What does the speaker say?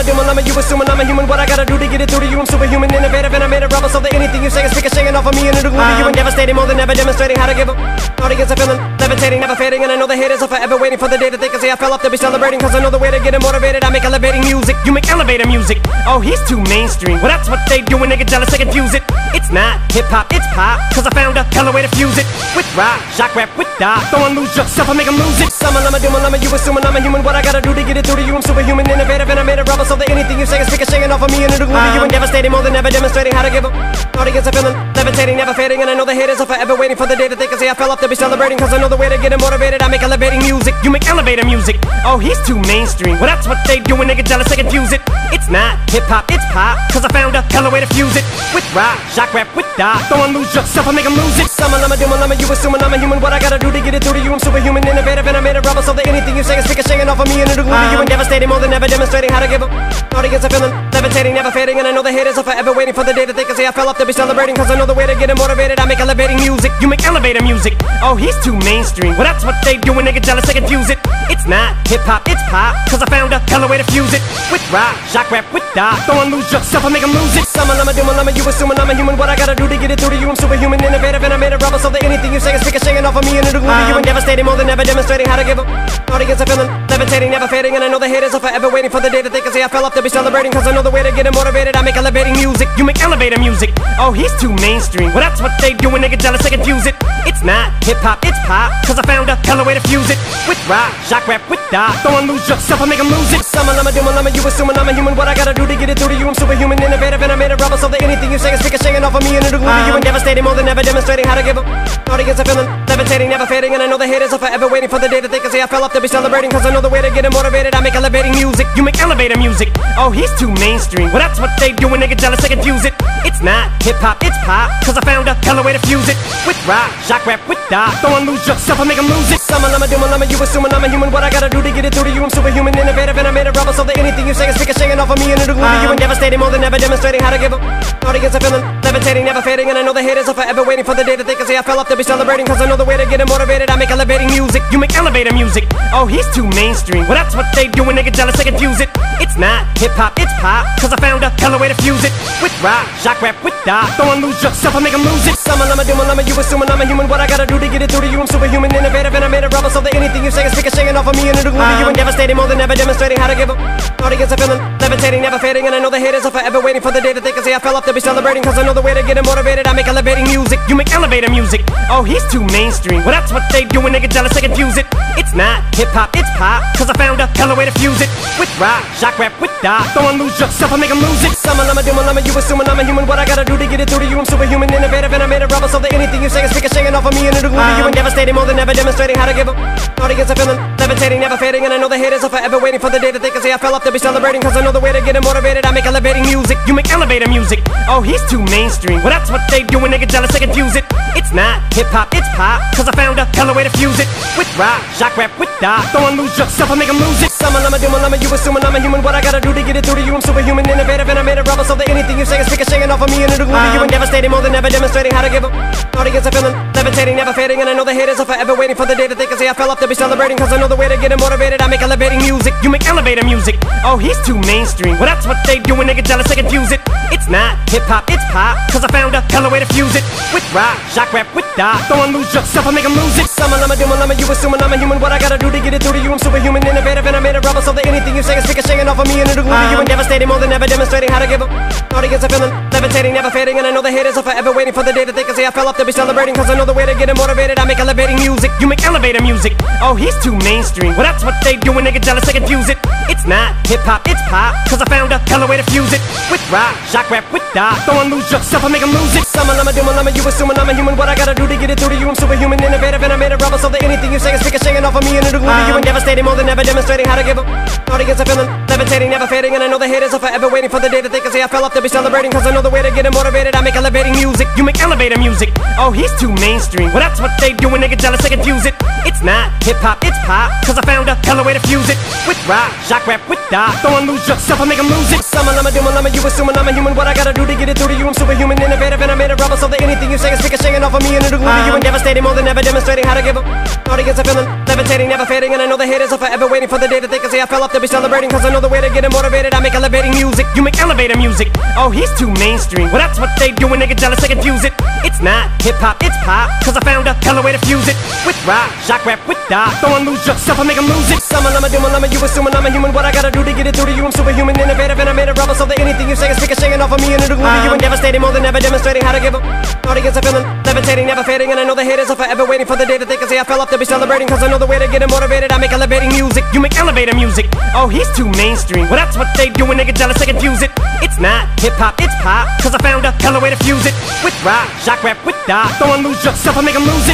I'ma do my llama, you assuming I'm a human. What I gotta do to get it through to you? I'm superhuman, innovative, and I made a rubber. So that anything you say is speaking, singing off of me and it'll glue to you and devastating more than ever, demonstrating how to give up. Audience, I feeling levitating, never fading, and I know the haters are forever waiting for the day that they can say I fell off to be celebrating. Cause I know the way to get them motivated. I make elevating music, you make elevator music. Oh, he's too mainstream. Well, that's what they do when they get jealous, they confuse it. It's not hip-hop, it's pop. Cause I found a hella way to fuse it. With rock, shock rap, with dot. Don't wanna lose yourself, I make them lose it. Some I'ma do my llama, you assuming I'm a human. What I gotta do to get it through to you? I'm superhuman, innovative, and I made a rubber. So that anything you say is speaking, singing off of me and it'll glue to you and devastating more than ever, demonstrating how to give up. Audience, I feeling levitating, never fading, and I know the haters are forever waiting for the day that they can say I fell off to be celebrating. Cause I know the way to get them motivated. I make elevating music, you make elevator music. Oh, he's too mainstream. Well, that's what they do when they get jealous, they confuse it. It's not hip-hop, it's pop. Cause I found a hella way to fuse it. With rock, shock rap, with dot. Don't wanna lose yourself, I make them lose it. Some I'ma do my llama, you assuming I'm a human. What I gotta do to get it through to you? I'm superhuman, innovative, and I made a rubber. So that anything you say is speaking, singing off of me and it'll glue to you and devastating more than ever, demonstrating how to give up. Audience, I feeling levitating, never fading, and I know the haters are forever waiting for the day that they can say I fell off to be celebrating. Cause I know the way to get them motivated. I make elevating music, you make elevator music. Oh, he's too mainstream. Well, that's what they do when they get jealous, they confuse it. It's not hip-hop, it's pop. Cause I found a hella way to fuse it. With rock, shock rap, with dot. Don't wanna lose yourself, I make them lose it. Some I'ma do my llama, you assuming I'm a human. What I gotta do to get it through to you? I'm superhuman, innovative, and I made a rubber. So that anything you say is speaking, singing off of me and it'll glue to you and devastating more than ever, demonstrating how to give up. Audience, I feeling levitating, never fading, and I know the haters are forever waiting for the day that they can say I fell off to be celebrating. Cause I know the way to get them motivated. I make elevating music, you make elevator music. Oh, he's too mainstream. Well, that's what they do when they get jealous, they confuse it. It's not hip-hop, it's pop. Cause I found a hella way to fuse it. With rock, shock rap, with dot. Don't wanna lose yourself, I make them lose it. Some I'ma do my llama, you assuming I'm a human. What I gotta do to get it through to you? I'm superhuman, innovative, and I made a rubber. So that anything you say is speaking, singing off of me and it'll glue to you and devastating more than ever, demonstrating how to give up. Audience, I feeling levitating, never fading, and I know the haters are forever waiting for the day that they can say I fell off to be celebrating. Cause I know the way to get them motivated. I make elevating music, you make elevator music. Oh, he's too mainstream. Well, that's what they do when they get jealous, they confuse it. It's not hip-hop, it's pop. Cause I found a hella way to fuse it. With rock, shock rap, with dot. Don't wanna lose yourself, I make them lose it. Some I'ma do my llama, you assuming I'm a human. What I gotta do to get it through to you? I'm superhuman, innovative, and I made a rubber. So that anything you say is speaking, singing off of me and it'll glue to you and devastating more than ever, demonstrating how to give up. Audience, I feeling levitating, never fading, and I know the haters are forever waiting for the day that they can say I fell off to be celebrating. Cause I know the way to get them motivated. I make elevating music, you make elevator music. Oh, he's too mainstream. Well, that's what they do when they get jealous, they confuse it. It's not hip-hop, it's pop. Cause I found a hella way to fuse it. With rock, shock rap, with dot. Don't wanna lose yourself, I make them lose it. Some I'ma do my llama, you assuming I'm a human. What I gotta do to get it through to you? I'm superhuman, innovative, and I made a rubber. So that anything you say is speaking, singing off of me and it'll glue to you and devastating more than ever, demonstrating how to give up. Audience, I feeling levitating, never fading, and I know the haters are forever waiting for the day that they can say I fell off to be celebrating. Cause I know the way to get them motivated. I make elevating music, you make elevator music. Oh, he's too mainstream. Well, that's what they do when they get jealous, they confuse it. It's not hip-hop, it's pop. Cause I found a hella way to fuse it. With rock, shock rap, with dot. Don't wanna lose yourself, I make them lose it. Some I'ma do my llama, you assuming I'm a human. What I gotta do to get it through to you? I'm superhuman, innovative, and I made a rubber. So that anything you say is speaking, singing off of me and it'll glue to you and devastating more than ever, demonstrating how to give up. Audience, I feeling levitating, never fading, and I know the haters are forever waiting for the day that they can say I fell off to be celebrating. Cause I know the way to get them motivated. I make elevating music, you make elevator music. Oh, he's too mainstream. Well, that's what they do when they get jealous, they confuse it. It's not hip-hop, it's pop. Cause I found a hella way to fuse it. With rock, shock rap, with dot. Don't wanna lose yourself, I make them lose it. Some I'ma do my llama, you assuming I'm a human. What I gotta do to get it through to you? I'm superhuman, innovative, and I made a rubber. So that anything you say is speaking, singing off of me and it'll glue to you and devastating more than ever, demonstrating how to give up. Audience, I feeling levitating, never fading, and I know the haters are forever waiting for the day that they can say I fell off to be celebrating. Cause I know the way to get them motivated. I make elevating music, you make elevator music. Oh, he's too mainstream. Well, that's what they do when they get jealous, they confuse it. It's not hip-hop, it's pop. Cause I found a hella way to fuse it. With rock, shock rap, with dot. Don't wanna lose yourself, I make them lose it. Some I'ma do my llama, you assuming I'm a human. What I gotta do to get it through to you? I'm superhuman, innovative, and I made a rubber. So that anything you say is speaking, singing off of me and it'll glue to you and devastating more than ever, demonstrating how to give up. Audience, I feeling levitating, never fading, and I know the haters are forever waiting for the day that they can say I fell off to be celebrating. Cause I know the way to get them motivated. I make elevating music, you make elevator music. Oh, he's too mainstream. Well, that's what they do when they get jealous, they confuse it. It's not hip-hop, it's pop. Cause I found a hella way to fuse it. With rock, shock rap, with dot. Don't wanna lose yourself, I make them lose it. Some I'ma do my llama, you assuming I'm a human. What I gotta do to get it through to you? I'm superhuman, innovative, and I made a rubber. So that anything you say is speaking, singing off of me and it'll glue to you and devastating more than ever, demonstrating how to give up. Audience, I feeling levitating, never fading, and I know the haters are forever waiting for the day that they can say I fell off to be celebrating. Cause I know the way to get them motivated. I make elevating music, you make elevator music. Oh, he's too mainstream. Well, that's what they do when they get jealous, they confuse it. It's not hip-hop, it's pop. Cause I found a hella way to fuse it. With rock, shock rap, with dot. Don't wanna lose yourself, I make them lose it. Some I'ma do my llama, you assuming I'm a human. What I gotta do to get it through to you? I'm superhuman, innovative, and I made a rubber. So that anything you say is speaking, singing off of me and it'll glue to you and devastating more than ever, demonstrating how to give up. Audience, I feeling levitating, never fading, and I know the haters are forever waiting for the day that they can say I fell off to be celebrating. Cause I know the way to get them getting motivated, I make elevating music. You make elevator music. Oh, he's too mainstream. Well, that's what they do when they get jealous, they confuse it. It's not hip-hop, it's pop, cause I found a hella way to fuse it. With rock, shock rap, with dot. Don't wanna lose yourself, I make them lose it. Summon, I'm a doom, I'm a you assuming I'm a human. What I gotta do to get it through to you? I'm superhuman, innovative, and I made a rubber so that anything you say is ricocheting off of me and it'll glue to you and devastating more than ever, demonstrating how to give a audience a feeling levitating, never fading. And I know the haters are forever waiting for the day that they can say I fell off. They'll be celebrating, cause I know the way to get them motivated. I make elevating music, you make elevator music. Oh, he's too mainstream. Well, that's what they do when they get jealous, they confuse it. It's not hip-hop, it's pop, cause I found a hella way to fuse it. With rock, shock rap, with dot. Don't wanna lose yourself, I make them lose it.